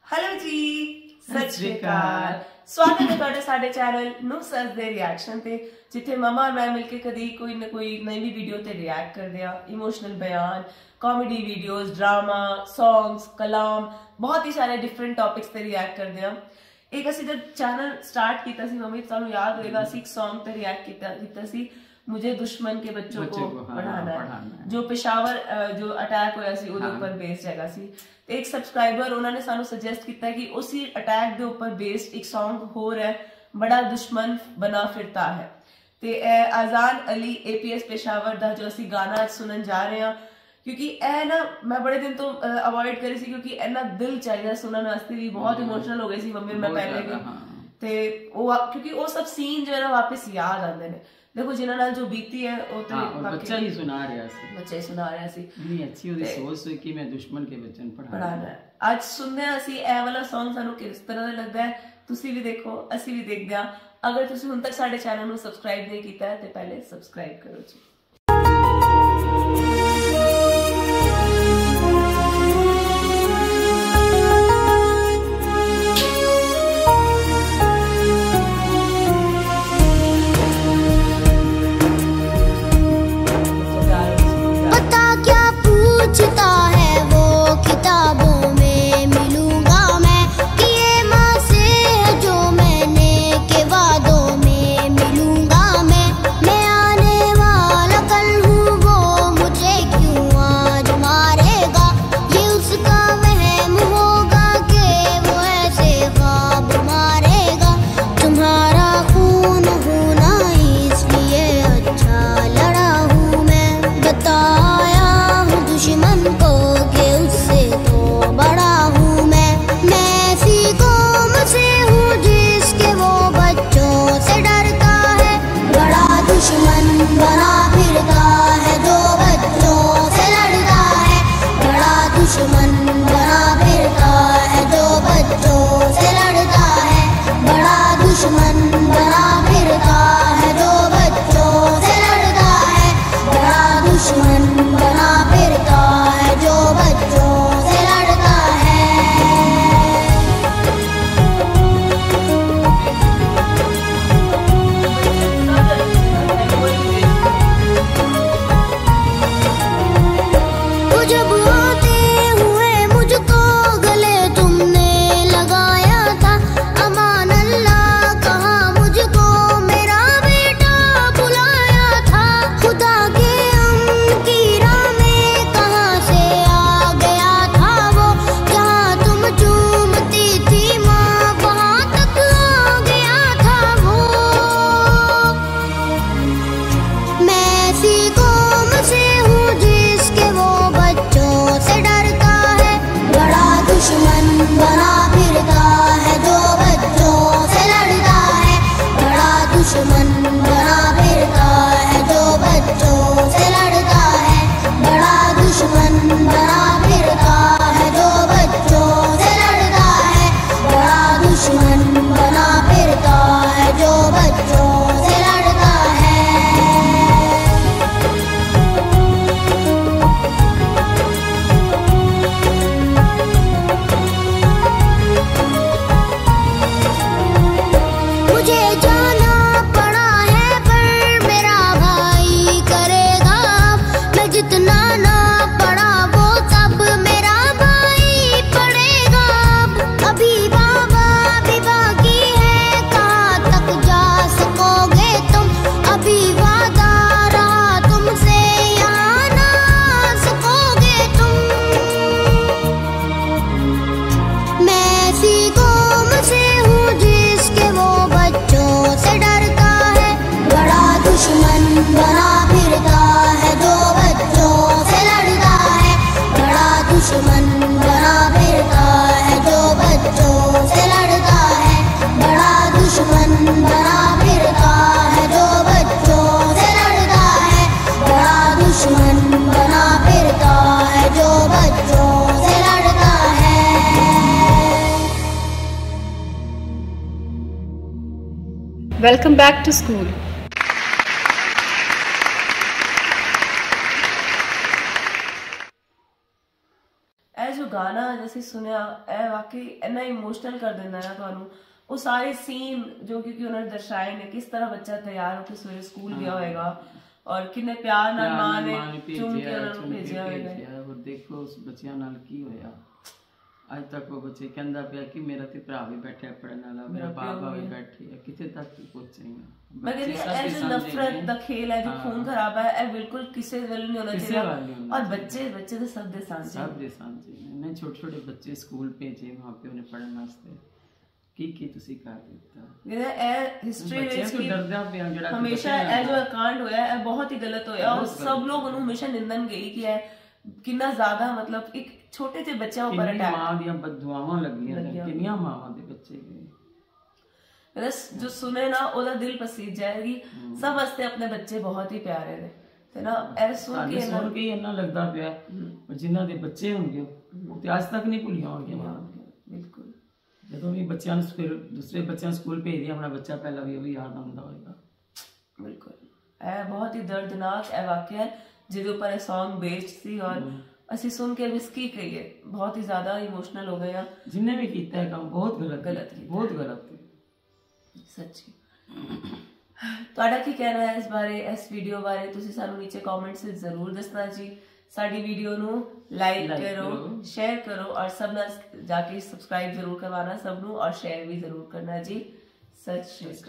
Hello जी, सत श्री अकाल। स्वागत है ਤੁਹਾਡਾ ਸਾਡੇ ਚੈਨਲ नुसरत ਦੇ ਰਿਐਕਸ਼ਨ ਤੇ, ਜਿੱਥੇ ਮਮਾ और मैं मिलके कभी कोई ना कोई नवी वीडियो ते रिएक्ट करते हैं। इमोशनल बयान, कॉमेडी वीडियोस, ड्रामा, सॉन्ग्स, कलाम, बहुत ही सारे डिफरेंट टॉपिक्स ते रिएक्ट करते हैं। एक असि जब चैनल स्टार्ट किया सी मम्मी तुहानू याद होएगा, असि एक सॉन्ग ते रिएक्ट किया सी, मुझे दुश्मन के बच्चों को पढ़ाना है, जो पेशावर जो अटैक होया सी उहदे ऊपर बेस्ड हैगा सी। एक सब्सक्राइबर उन्होंने सानू सजेस्ट किया कि उसी अटैक के ऊपर बेस्ड एक सॉन्ग हो रहा है, बड़ा दुश्मन बना फिरता है। ते आजान अली APS पेशावर दा जो असी गाना सुनन जा रहे हैं, क्योंकि ए ना मैं बड़े दिन तो अवॉइड करी सी, क्योंकि इन्ना दिल चाहिए सुनने वास्ते भी। बहुत इमोशनल हो गई सी मम्मी मैं पहले भी, ते क्योंकि वो सब सीन जो है ना वापस याद आते हैं। देखो जिन्हां नाल जो बीती है वो तो बच्चा ही सुना रहा सी, बच्चा ही सुना रहा सी। इतनी अच्छी ओदी सोच हुई कि मैं दुश्मन के बच्चन पढ़ाना है। आज सुनने असी ए वाला सॉन्ग सानू किस तरह दा लगदा है, तुसी भी देखो असी भी देखदे हां। अगर तुसी हुण तक साडे चैनल नू सब्सक्राइब नहीं कीता है ते पहले सब्सक्राइब करो जी। Welcome back to school. गाना जैसे सुनिया ए वाकई इन्ना इमोशनल कर देना है ਤੁਹਾਨੂੰ ਉਹ ਸਾਰੇ ਸੀਨ ਜੋ ਕਿ ਉਹਨਾਂ ਨੇ ਦਰਸਾਏ ਨੇ ਕਿਸ ਤਰ੍ਹਾਂ ਬੱਚਾ ਤਿਆਰ ਹੋ ਕੇ ਸਵੇਰੇ ਸਕੂਲ ਗਿਆ ਹੋਏਗਾ ਔਰ ਕਿੰਨੇ ਪਿਆਰ ਨਾਲ ਮਾਂ ਨੇ ਚੁੰਮ ਕੇ ਉਹਨਾਂ ਨੂੰ ਭੇਜਿਆ ਹੋਏਗਾ ਔਰ ਦੇਖੋ ਉਸ ਬੱਚਿਆਂ ਨਾਲ ਕੀ ਹੋਇਆ ਅੱਜ ਤੱਕ ਉਹ ਬੱਚੇ ਕਹਿੰਦਾ ਪਿਆ ਕਿ ਮੇਰਾ ਤੇ ਭਰਾ ਵੀ ਬੈਠਾ ਪੜਨ ਵਾਲਾ ਮੇਰਾ ਬਾਬਾ ਵੀ ਬੈਠੀ ਹੈ ਕਿਤੇ ਤੱਕ ਪਹੁੰਚੇਗਾ ਮੈਂ ਕਹਿੰਦੀ ਇਹ ਜੋ ਨਫ਼ਰਤ ਦਾ ਖੇਲ ਹੈ ਜੋ ਖੂਨ ਖਰਾਬਾ ਹੈ ਇਹ ਬਿਲਕੁਲ ਕਿਸੇ ਵੱਲ ਨਹੀਂ ਹੋਣਾ ਚਾਹੀਦਾ ਔਰ ਬੱਚੇ ਦੇ ਸਭ ਦੇ ਸਾਂਝੇ ਨੇ ਛੋਟੇ ਛੋਟੇ ਬੱਚੇ ਸਕੂਲ ਭੇਜੇ ਮਾਂ ਪਿਓ ਨੇ ਪੜਨ ਵਾਸਤੇ ਕੀ ਤੁਸੀਂ ਕਰ ਦਿੱਤਾ ਇਹ ਹਿਸਟਰੀ ਵਿੱਚ ਕੀ ਡਰਦਾ ਪਿਆ ਜਿਹੜਾ ਹਮੇਸ਼ਾ ਇਹ ਜੋ ਕਾਂਡ ਹੋਇਆ ਇਹ ਬਹੁਤ ਹੀ ਗਲਤ ਹੋਇਆ ਔਰ ਸਭ ਲੋਕ ਉਹਨੂੰ ਹਮੇਸ਼ਾ ਨਿੰਦਨ ਗਈ ਕਿ ਇਹ ਕਿੰਨਾ ਜ਼ਿਆਦਾ ਮਤਲਬ ਇੱਕ ਛੋਟੇ ਜਿਹੇ ਬੱਚਿਆਂ ਉੱਪਰ ਅਟੈਕ ਮਾਂ ਦੀਆਂ ਬਦਦੁਆਵਾਂ ਲੱਗੀਆਂ ਕਿੰਨੀਆਂ ਮਾਵਾਂ ਦੇ ਬੱਚੇ ਗਏ ਜੋ ਸੁਨੇ ਨਾ ਉਹਦਾ ਦਿਲ ਪਸੀਜ ਜਾਏਗੀ ਸਭ ਵਾਸਤੇ ਆਪਣੇ ਬੱਚੇ ਬਹੁਤ ਹੀ ਪਿਆਰੇ ਨੇ ਤੇ ਨਾ ਇਹ ਸੁਣ ਕੇ ਇੰਨਾ ਲੱਗਦਾ ਪਿਆ ਜਿਨ੍ਹਾਂ ਦੇ ਬੱਚੇ ਹੋਣਗੇ ਉਹ ਤੇ ਅੱਜ ਤੱਕ ਨਹੀਂ ਭੁੱਲੀਆਂ ਹੋਣਗੀਆਂ ਬਿਲਕੁਲ ਜਦੋਂ ਵੀ ਬੱਚਿਆਂ ਨੂੰ ਫਿਰ ਦੂਸਰੇ ਬੱਚਿਆਂ ਨੂੰ ਸਕੂਲ ਭੇਜਦੇ ਆਪਣਾ ਬੱਚਾ ਪਹਿਲਾਂ ਵੀ ਉਹ ਵੀ ਯਾਦ ਆਉਂਦਾ ਹੋਏਗਾ ਬਿਲਕੁਲ ਇਹ ਬਹੁਤ ਹੀ ਦਰਦਨਾਕ ਇਹ ਵਾਕਿਆ ਹੈ ਜਿਹਦੇ ਉੱਪਰ ਇਹ Song ਬੇਸਡ ਸੀ ਔਰ ਅਸੀਂ ਸੁਣ ਕੇ ਮਿਸ ਕੀ ਕਹੀਏ ਬਹੁਤ ਹੀ ਜ਼ਿਆਦਾ ਇਮੋਸ਼ਨਲ ਹੋ ਗਏ ਆ ਜਿੰਨੇ ਵੀ ਕੀਤਾ ਹੈ ਕੰਮ ਬਹੁਤ ਗਲਤ ਸੱਚੀ ਤੁਹਾਡਾ ਕੀ ਕਹਿਣਾ ਹੈ ਇਸ ਬਾਰੇ ਇਸ ਵੀਡੀਓ ਬਾਰੇ ਤੁਸੀਂ ਸਾਨੂੰ ਨੀਚੇ ਕਮੈਂਟਸ ਵਿੱਚ ਜ਼ਰੂਰ ਦੱਸਣਾ ਜੀ ਸਾਡੀ ਵੀਡੀਓ ਨੂੰ ਲਾਈਕ ਕਰੋ ਸ਼ੇਅਰ ਕਰੋ ਔਰ ਸਭ ਨਾਲ ਜਾ ਕੇ ਸਬਸਕ੍ਰਾਈਬ ਜ਼ਰੂਰ ਕਰਵਾना ਸਭ ਨੂੰ ਔਰ ਸ਼ੇਅਰ ਵੀ ਜ਼ਰੂਰ ਕਰਨਾ ਜੀ ਸਤਿ ਸ਼੍ਰੀ ਅਕਾਲ